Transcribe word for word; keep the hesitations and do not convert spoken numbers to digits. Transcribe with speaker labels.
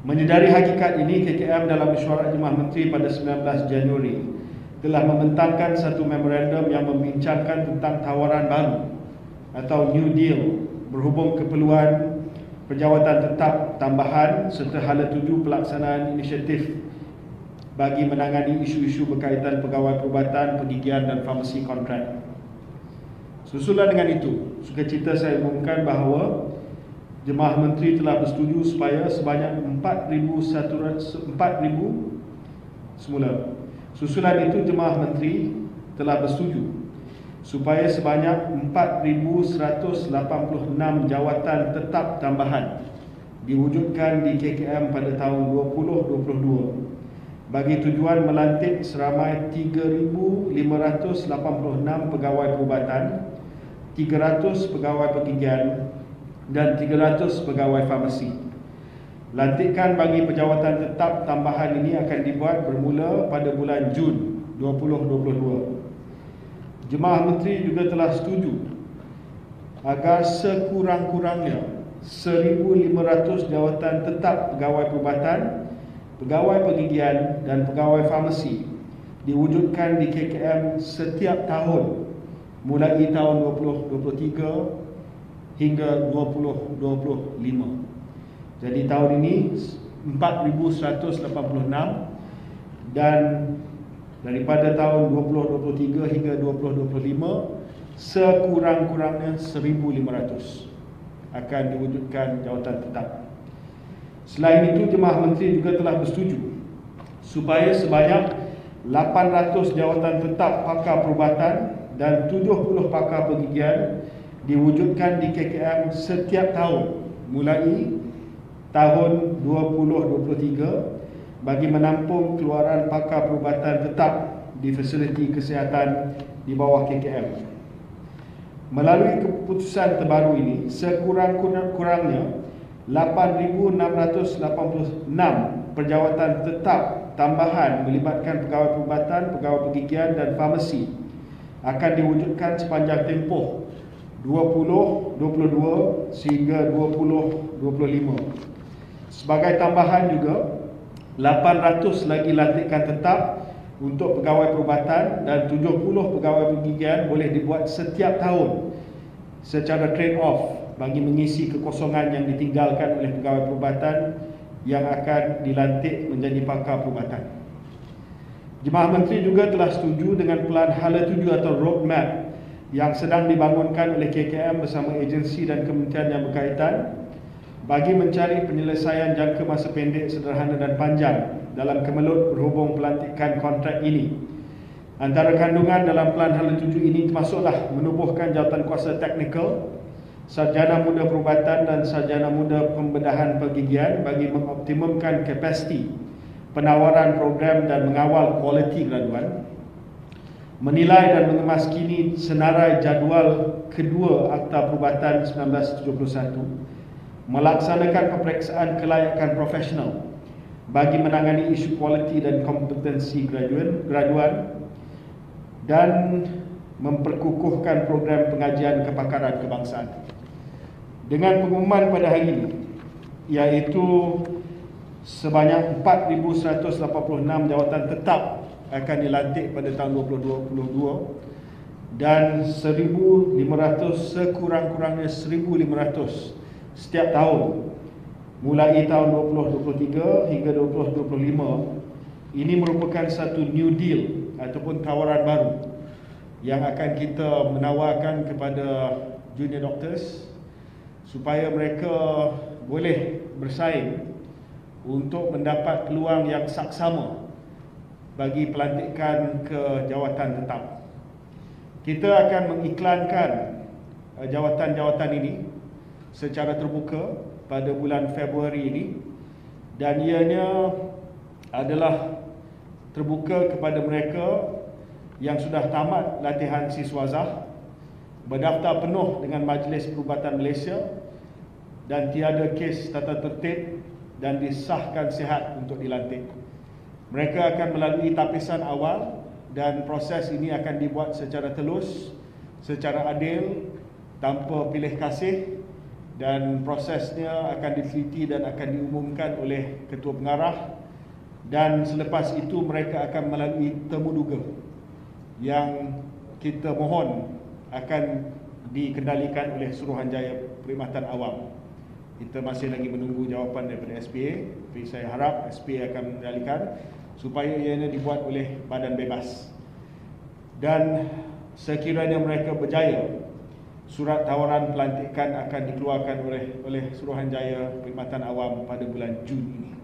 Speaker 1: Menyedari hakikat ini, K K M dalam mesyuarat Jemaah Menteri pada sembilan belas Januari telah membentangkan satu memorandum yang membincangkan tentang tawaran baru atau New Deal berhubung keperluan penjawatan tetap tambahan serta hala tuju pelaksanaan inisiatif bagi menangani isu-isu berkaitan pegawai perubatan, pergigian dan farmasi kontrak. Susulan dengan itu, sukacita saya umumkan bahawa Jemaah Menteri telah bersetuju supaya sebanyak empat ribu semula. Susulan itu, Jemaah Menteri telah bersetuju supaya sebanyak empat ribu seratus lapan puluh enam jawatan tetap tambahan diwujudkan di K K M pada tahun dua ribu dua puluh dua bagi tujuan melantik seramai tiga ribu lima ratus lapan puluh enam pegawai perubatan, tiga ratus pegawai pergigian dan tiga ratus pegawai farmasi. Lantikan bagi penjawatan tetap tambahan ini akan dibuat bermula pada bulan Jun dua ribu dua puluh dua. Jemaah Menteri juga telah setuju agar sekurang-kurangnya seribu lima ratus jawatan tetap pegawai perubatan, pegawai pergigian dan pegawai farmasi diwujudkan di K K M setiap tahun mulai tahun dua ribu dua puluh tiga hingga dua ribu dua puluh lima. Jadi tahun ini empat ribu seratus lapan puluh enam dan daripada tahun dua ribu dua puluh tiga hingga dua ribu dua puluh lima sekurang-kurangnya seribu lima ratus akan diwujudkan jawatan tetap. Selain itu, Jemaah Menteri juga telah bersetuju supaya sebanyak lapan ratus jawatan tetap pakar perubatan dan tujuh puluh pakar pergigian diwujudkan di K K M setiap tahun mulai tahun dua ribu dua puluh tiga bagi menampung keluaran pakar perubatan tetap di fasiliti kesihatan di bawah K K M. Melalui keputusan terbaru ini, sekurang-kurangnya lapan ribu enam ratus lapan puluh enam penjawatan tetap tambahan melibatkan pegawai perubatan, pegawai pergigian dan farmasi akan diwujudkan sepanjang tempoh dua ribu dua puluh dua sehingga dua ribu dua puluh lima. Sebagai tambahan juga, lapan ratus lagi lantikan tetap untuk pegawai perubatan dan tujuh puluh pegawai pergigian boleh dibuat setiap tahun secara trade off bagi mengisi kekosongan yang ditinggalkan oleh pegawai perubatan yang akan dilantik menjadi pakar perubatan. Jemaah Menteri juga telah setuju dengan pelan hala tuju atau roadmap yang sedang dibangunkan oleh K K M bersama agensi dan kementerian yang berkaitan bagi mencari penyelesaian jangka masa pendek, sederhana dan panjang dalam kemelut berhubung pelantikan kontrak ini. Antara kandungan dalam pelan hala tuju ini termasuklah menubuhkan jawatan kuasa teknikal, sarjana muda perubatan dan sarjana muda pembedahan pergigian bagi mengoptimumkan kapasiti penawaran program dan mengawal kualiti graduan, menilai dan mengemaskini senarai jadual kedua Akta Perubatan seribu sembilan ratus tujuh puluh satu, melaksanakan peperiksaan kelayakan profesional bagi menangani isu kualiti dan kompetensi graduan, graduan dan memperkukuhkan program pengajian kepakaran kebangsaan. Dengan pengumuman pada hari ini, iaitu sebanyak empat ribu seratus lapan puluh enam jawatan tetap akan dilantik pada tahun dua ribu dua puluh dua dan seribu lima ratus sekurang-kurangnya seribu lima ratus setiap tahun mulai tahun dua ribu dua puluh tiga hingga dua ribu dua puluh lima. Ini merupakan satu new deal ataupun tawaran baru yang akan kita menawarkan kepada junior doctors supaya mereka boleh bersaing untuk mendapat peluang yang saksama bagi pelantikan ke jawatan tetap. Kita akan mengiklankan jawatan-jawatan ini secara terbuka pada bulan Februari ini dan ianya adalah terbuka kepada mereka yang sudah tamat latihan siswazah, berdaftar penuh dengan Majlis Perubatan Malaysia dan tiada kes tata tertib dan disahkan sihat untuk dilantik. Mereka akan melalui tapisan awal dan proses ini akan dibuat secara telus, secara adil, tanpa pilih kasih dan prosesnya akan diteliti dan akan diumumkan oleh Ketua Pengarah, dan selepas itu mereka akan melalui temu duga yang kita mohon akan dikendalikan oleh Suruhanjaya Perkhidmatan Awam. Kita masih lagi menunggu jawapan daripada S P A, tapi saya harap S P A akan mengendalikan supaya ianya dibuat oleh badan bebas. Dan sekiranya mereka berjaya, surat tawaran pelantikan akan dikeluarkan oleh oleh Suruhanjaya Perkhidmatan Awam pada bulan Jun ini.